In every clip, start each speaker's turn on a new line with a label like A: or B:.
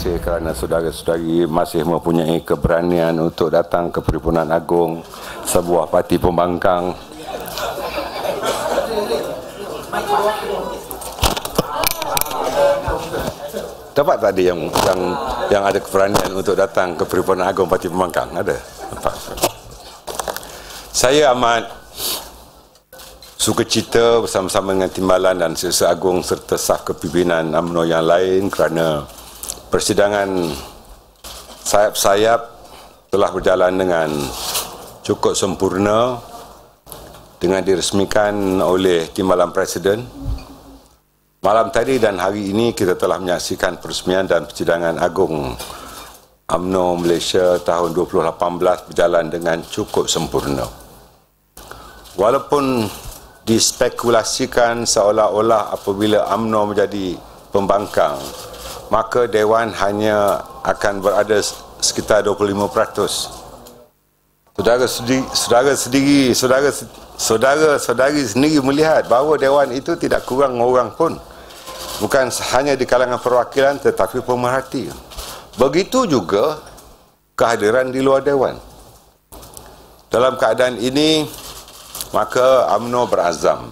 A: kasih kerana saudara-saudari masih mempunyai keberanian untuk datang ke Perhimpunan Agung, sebuah parti pembangkang. Dapat tak ada yang ada keberanian untuk datang ke Perhimpunan Agung Parti Pembangkang? Ada? Nampak? Saya amat sukacita bersama-sama dengan Timbalan dan Setiausaha Agung serta saf kepimpinan UMNO yang lain kerana persidangan sayap-sayap telah berjalan dengan cukup sempurna dengan diresmikan oleh Timbalan Presiden. Malam tadi dan hari ini kita telah menyaksikan peresmian dan persidangan agung UMNO Malaysia tahun 2018 berjalan dengan cukup sempurna. Walaupun dispekulasikan seolah-olah apabila UMNO menjadi pembangkang, maka Dewan hanya akan berada sekitar 25%. Saudara-saudari sendiri melihat bahawa Dewan itu tidak kurang orang pun. Bukan hanya di kalangan perwakilan tetapi pemerhati. Begitu juga kehadiran di luar Dewan. Dalam keadaan ini, maka UMNO berazam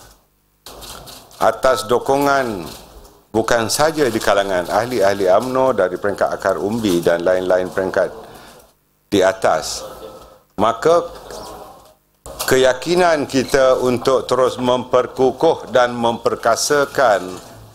A: atas dokongan bukan saja di kalangan ahli-ahli UMNO dari peringkat akar umbi dan lain-lain peringkat di atas, maka keyakinan kita untuk terus memperkukuh dan memperkasakan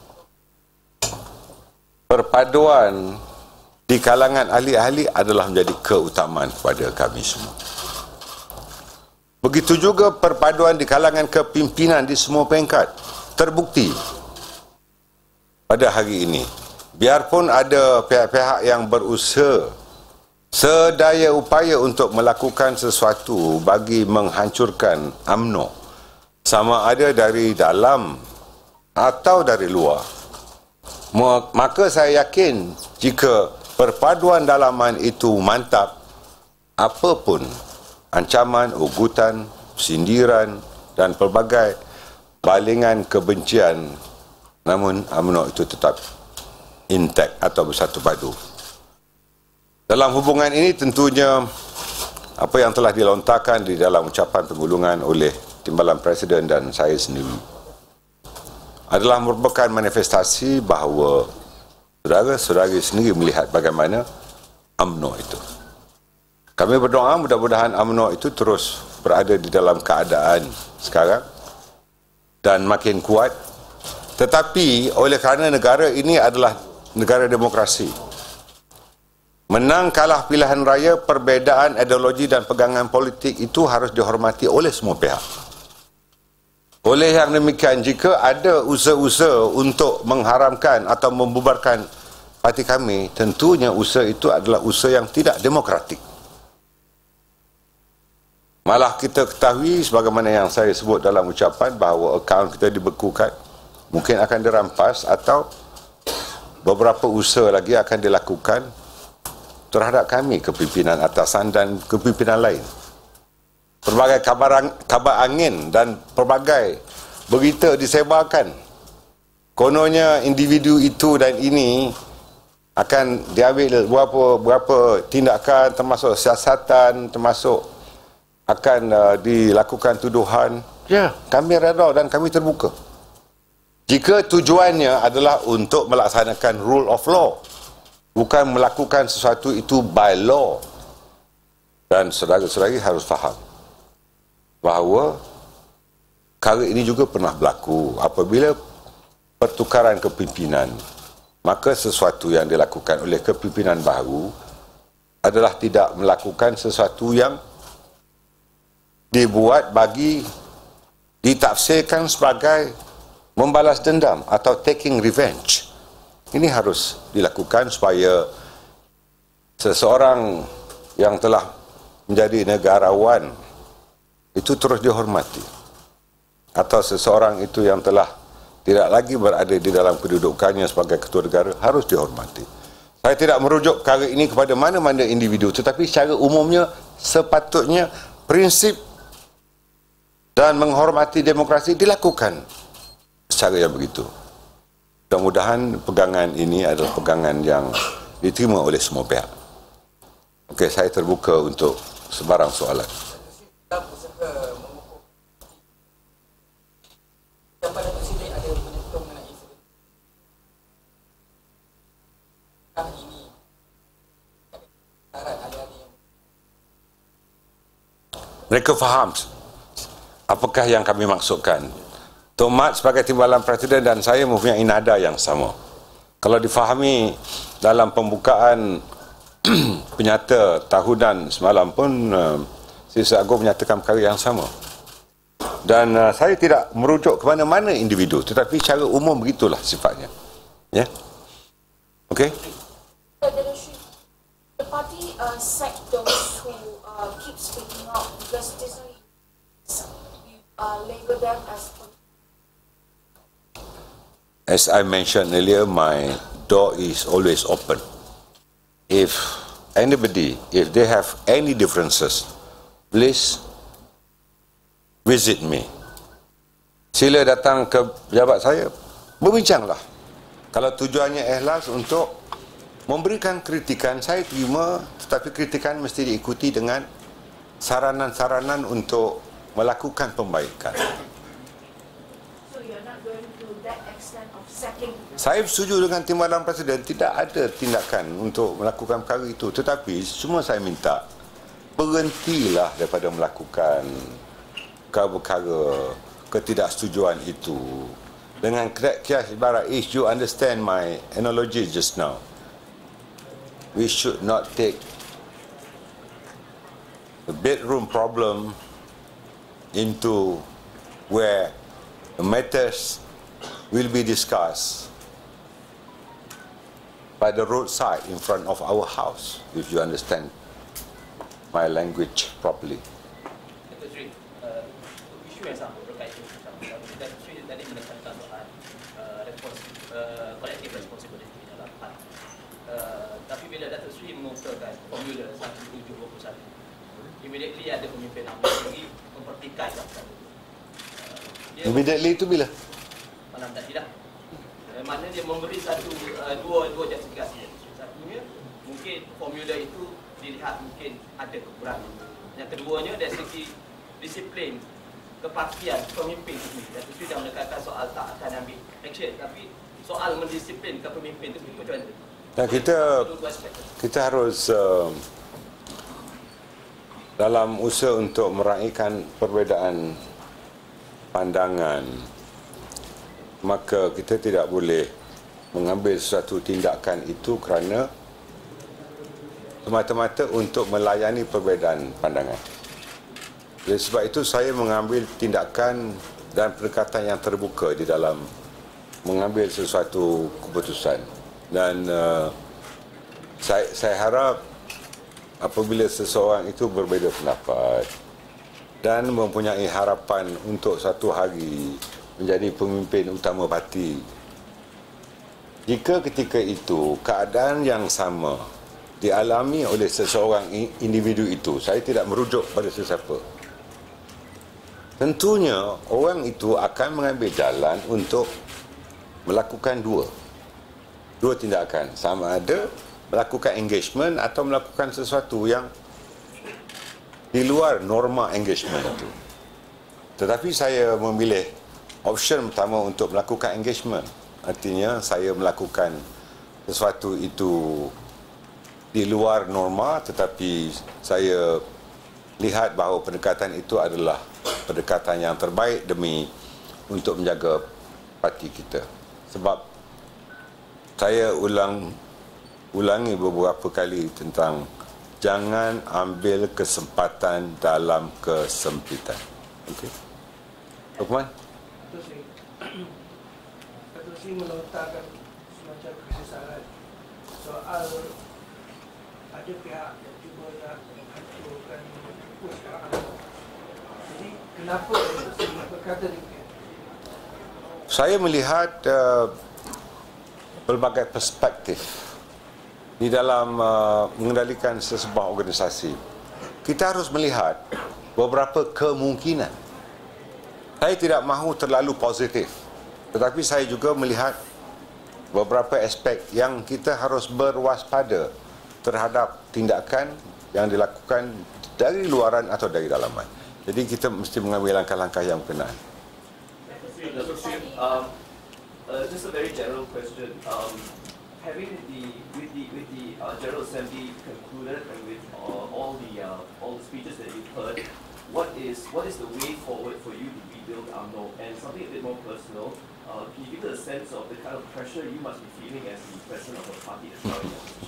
A: perpaduan di kalangan ahli-ahli adalah menjadi keutamaan kepada kami semua. Begitu juga perpaduan di kalangan kepimpinan di semua peringkat terbukti pada hari ini. Biarpun ada pihak-pihak yang berusaha sedaya upaya untuk melakukan sesuatu bagi menghancurkan UMNO, sama ada dari dalam atau dari luar, maka saya yakin jika perpaduan dalaman itu mantap, apapun ancaman, ugutan, sindiran dan pelbagai balingan kebencian, namun UMNO itu tetap intak atau bersatu padu. Dalam hubungan ini tentunya apa yang telah dilontarkan di dalam ucapan penggulungan oleh Timbalan Presiden dan saya sendiri adalah merupakan manifestasi bahawa saudara-saudari sendiri melihat bagaimana UMNO itu. Kami berdoa mudah-mudahan UMNO itu terus berada di dalam keadaan sekarang dan makin kuat. Tetapi oleh kerana negara ini adalah negara demokrasi, menang kalah pilihan raya, perbezaan ideologi dan pegangan politik itu harus dihormati oleh semua pihak. Oleh yang demikian, jika ada usaha-usaha untuk mengharamkan atau membubarkan parti kami, tentunya usaha itu adalah usaha yang tidak demokratik. Malah kita ketahui sebagaimana yang saya sebut dalam ucapan bahawa akaun kita dibekukan, mungkin akan dirampas atau beberapa usaha lagi akan dilakukan terhadap kami, kepimpinan atasan dan kepimpinan lain. Pelbagai kabar angin dan pelbagai berita disebarkan. Kononnya individu itu dan ini akan diambil beberapa tindakan termasuk siasatan, termasuk akan dilakukan tuduhan. Ya, kami reda dan kami terbuka. Jika tujuannya adalah untuk melaksanakan rule of law, bukan melakukan sesuatu itu by law. Dan saudara-saudari harus faham bahawa perkara ini juga pernah berlaku apabila pertukaran kepimpinan, maka sesuatu yang dilakukan oleh kepimpinan baru adalah tidak melakukan sesuatu yang dibuat bagi ditafsirkan sebagai membalas dendam atau taking revenge. Ini harus dilakukan supaya seseorang yang telah menjadi negarawan itu terus dihormati, atau seseorang itu yang telah tidak lagi berada di dalam kedudukannya sebagai ketua negara harus dihormati. Saya tidak merujuk perkara ini kepada mana-mana individu, tetapi secara umumnya sepatutnya prinsip dan menghormati demokrasi dilakukan secara yang begitu. Mudah-mudahan pegangan ini adalah pegangan yang diterima oleh semua pihak. Okey, saya terbuka untuk sebarang soalan. Mereka faham apakah yang kami maksudkan. Tok Mat sebagai Timbalan Presiden dan saya mempunyai nada yang sama. Kalau difahami dalam pembukaan penyata tahunan semalam pun Sisa Agung menyatakan perkara yang sama. Dan saya tidak merujuk ke mana-mana individu, tetapi secara umum begitulah sifatnya. Ya. Okey.
B: The party sack those who keep speaking out because this label them
A: as I mentioned earlier, my door is always open. If they have any differences, please visit me. Sila datang ke pejabat saya, berbincanglah. Kalau tujuannya ikhlas untuk memberikan kritikan, saya terima, tetapi kritikan mesti diikuti dengan saranan-saranan untuk melakukan pembaikan.
B: So you're not going to that extent of sacking?
A: Saya setuju dengan Timbalan Presiden, tidak ada tindakan untuk melakukan perkara itu, tetapi semua saya minta berhentilah daripada melakukan perkara-perkara ketidaksetujuan itu. Dengan kias ibarat, if you understand my analogy just now, we should not take the bedroom problem into where the matters will be discussed by the roadside in front of our house, if you understand my language properly.
C: Isu yang sama berkaitan dan isu tadi menekankan soal collective responsibility dalam PAN. Tapi bila Datuk Seri mengusulkan formula 1721, immediately ada pemimpin UMNO lagi mempertikaikan perkara itu.
A: Immediately itu bila?
C: Malam tadi dah. Mana dia memberi dua justifikasi. Satunya, mungkin formula itu dilihat mungkin ada kekurangan. Yang keduanya dari segi disiplin kepastian pemimpin ini. Datuk Seri dah menekankan soal tak akan ambil action, tapi soal mendisiplinkan pemimpin itu macam mana?
A: Dan kita harus dalam usaha untuk meraihkan perbezaan pandangan, maka kita tidak boleh mengambil sesuatu tindakan itu kerana semata-mata untuk melayani perbezaan pandangan. Oleh sebab itu saya mengambil tindakan dan pendekatan yang terbuka di dalam mengambil sesuatu keputusan. Dan saya harap apabila seseorang itu berbeza pendapat dan mempunyai harapan untuk satu hari menjadi pemimpin utama parti, jika ketika itu keadaan yang sama dialami oleh seseorang individu itu, saya tidak merujuk pada sesiapa, tentunya orang itu akan mengambil jalan untuk melakukan dua tindakan, sama ada melakukan engagement atau melakukan sesuatu yang di luar norma engagement itu. Tetapi saya memilih option pertama untuk melakukan engagement. Artinya saya melakukan sesuatu itu di luar norma, tetapi saya lihat bahawa pendekatan itu adalah pendekatan yang terbaik demi untuk menjaga parti kita. Sebab saya ulangi beberapa kali tentang jangan ambil kesempatan dalam kesempitan. Okey. Lukman?
D: Datuk Seri melontarkan semacam kesesalan soal ada pihak yang cuba nak menghancurkan sekarang. Jadi kenapa Datuk Seri berkata demikian?
A: Saya melihat pelbagai perspektif di dalam mengendalikan sesebuah organisasi. Kita harus melihat beberapa kemungkinan. Saya tidak mahu terlalu positif, tetapi saya juga melihat beberapa aspek yang kita harus berwaspada terhadap tindakan yang dilakukan dari luaran atau dari dalaman. Jadi kita mesti mengambil langkah-langkah yang berkenaan.
C: Just a very general question. Having with the General Assembly concluded and with all the speeches that you've heard, what is the way forward for you to rebuild UMNO? And something a bit more personal, can you give us a sense of the kind of pressure you must be feeling as the president of the party as well?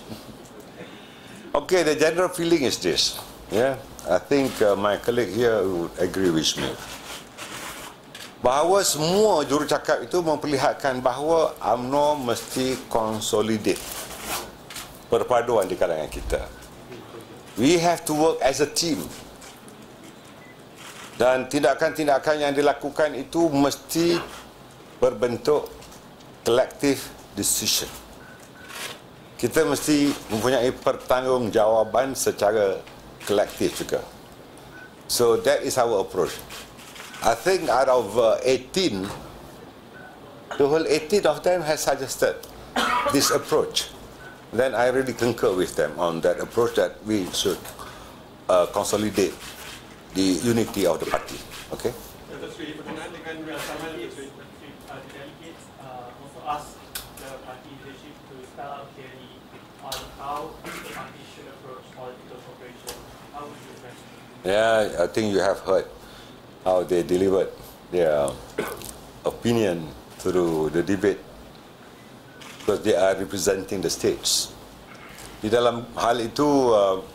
A: Okay, the general feeling is this. Yeah, I think my colleague here would agree with me. Bahawa semua jurucakap itu memperlihatkan bahawa UMNO mesti consolidate perpaduan di kalangan kita. We have to work as a team. Dan tindakan-tindakan yang dilakukan itu mesti berbentuk collective decision. Kita mesti mempunyai pertanggungjawaban secara kolektif juga. So that is our approach. I think out of 18, the whole 18 of them has suggested this approach. Then I really concur with them on that approach that we should consolidate the unity of the party. Okay?
E: Berkenaan dengan rangsangan itu, delegates also ask the party leadership to spell out clearly on how the party should approach political cooperation. How would you address it?
A: Yeah, I think you have heard how they delivered their opinion through the debate, because they are representing the states. Di dalam hal itu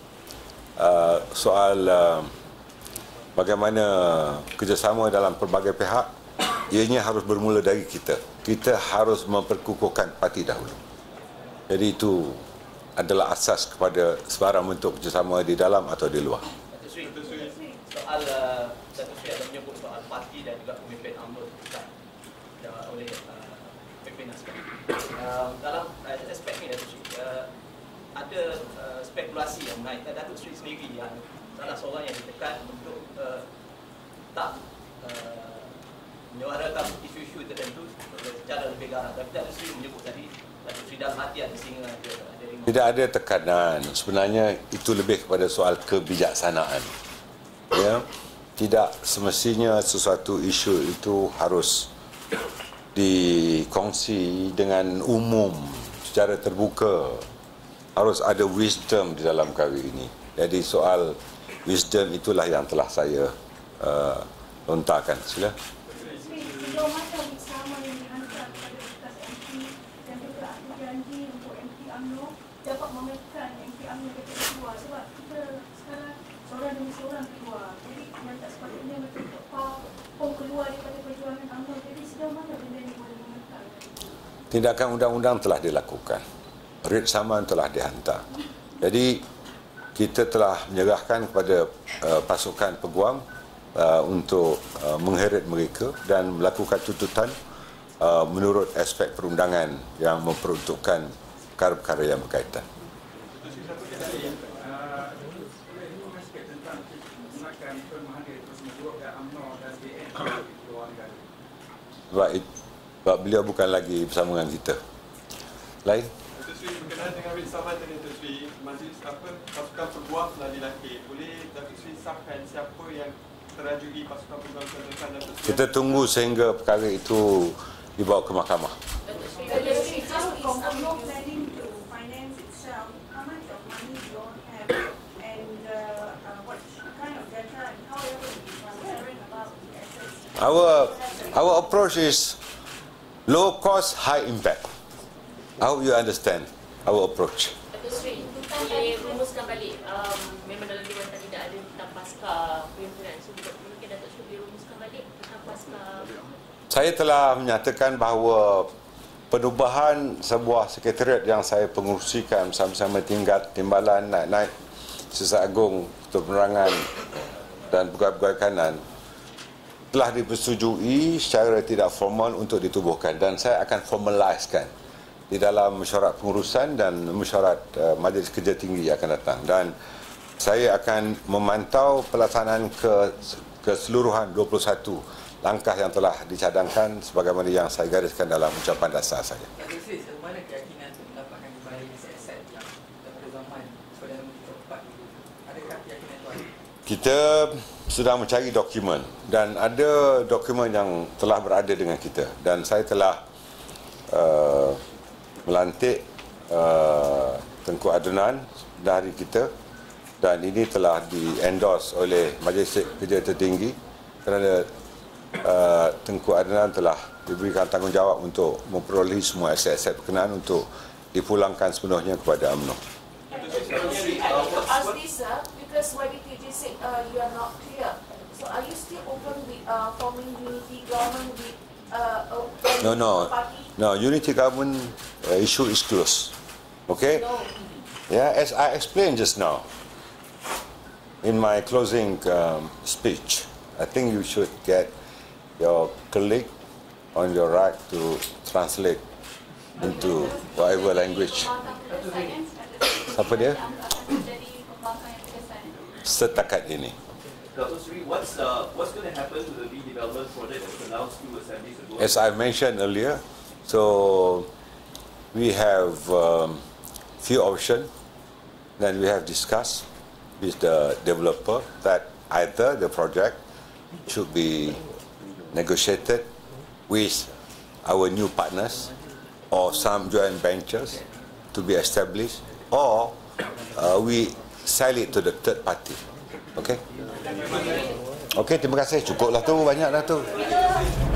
A: soal bagaimana kerjasama dalam pelbagai pihak, ianya harus bermula dari kita. Kita harus memperkukuhkan parti dahulu. Jadi itu adalah asas kepada sebarang bentuk kerjasama di dalam atau di luar.
C: Soal Datuk Seri ada menyebut soal parti dan juga pemimpin UMNO oleh pimpinan sekalian. Dalam aspek ini Datuk Seri, ada spekulasi yang menaikkan Datuk Seri sendiri yang salah seorang yang ditekan untuk tak menyuarakan isu-isu tertentu secara lebih garang. Tapi Datuk Seri menyebut tadi Datuk Seri dalam hati ada singa, ada rimau.
A: Tidak ada tekanan. Sebenarnya itu lebih kepada soal kebijaksanaan. Ya, tidak semestinya sesuatu isu itu harus dikongsi dengan umum secara terbuka. Harus ada wisdom di dalam kali ini. Jadi soal wisdom itulah yang telah saya lontarkan. Sila.
B: Sejauh mana bersama yang dihantar kepada bekas MP dan juga ahli janji untuk MP UMNO dapat memekan MP UMNO daripada keluar, sebab kita sekarang seorang demi seorang keluar. Jadi yang tak sepatutnya macam pom keluar daripada perjuangan UMNO. Jadi sejauh mana benda ini boleh memekan?
A: Tindakan undang-undang telah dilakukan. Writ saman telah dihantar. Jadi kita telah menyerahkan kepada pasukan peguam untuk mengheret mereka dan melakukan tuntutan menurut aspek perundangan yang memperuntukkan perkara-perkara yang berkaitan. Sebab beliau bukan lagi bersama dengan kita. Lain?
E: Berkenaan dengan writ saman tadi Datuk Seri, majlis pasukan peguam telah dilantik. Boleh Datuk Seri sahkan siapa yang terajui pasukan peguam terdekat Datuk Seri?
A: Kita tunggu sehingga perkara itu dibawa ke mahkamah.
B: Datuk Seri, how is UMNO planning to finance itself? How much of money do you all have? And what kind of data and how are you going to be transparent about the assets?
A: Our approach is low cost, high impact. I hope you understand our approach.
F: Datuk Seri, boleh rumuskan balik, memang dalam Dewan tadi tidak ada tentang pasca pimpinan. So, mungkin Datuk Seri boleh rumuskan balik tentang pasca.
A: Saya telah menyatakan bahawa perubahan sebuah sekretariat yang saya pengurusikan bersama-sama timbalan naik-naik Sesat Agung, Ketua Penerangan dan pegawai-pegawai kanan telah dipersetujui secara tidak formal untuk ditubuhkan, dan saya akan formalisekan di dalam mesyuarat pengurusan dan mesyuarat Majlis Kerja Tinggi yang akan datang, dan saya akan memantau pelaksanaan keseluruhan 21 langkah yang telah dicadangkan sebagaimana yang saya gariskan dalam ucapan dasar saya.
G: Datuk Seri, bagaimana keyakinan untuk mendapatkan kembali aset-aset yang pada zaman Perdana Menteri keempat itu? Adakah keyakinan itu ada?
A: Kita sedang mencari dokumen dan ada dokumen yang telah berada dengan kita dan saya telah melantik Tengku Adnan dari kita dan ini telah di-endorse oleh Majlis Kerja Tertinggi kerana Tengku Adnan telah diberikan tanggungjawab untuk memperolehi semua aset-aset berkenaan untuk dipulangkan sepenuhnya kepada UMNO.
B: I need to ask this, because YBKJ said you are not clear. So are you still open with forming unity government with party?
A: No, unity government issue is closed. Okay?
B: No.
A: Yeah, as I explained just now in my closing speech, I think you should get your colleague on your right to translate into whatever language. Apa dia? Setakat ini.
C: Dr. Sri, what's going to happen to the redevelopment project that was announced 2 assemblies ago?
A: As I mentioned earlier, so we have few options that we have discussed with the developer that either the project should be negotiated with our new partners or some joint ventures to be established or we sell it to the third party. Okay? Okay, terima kasih. Cukuplah tu, banyak dah tu.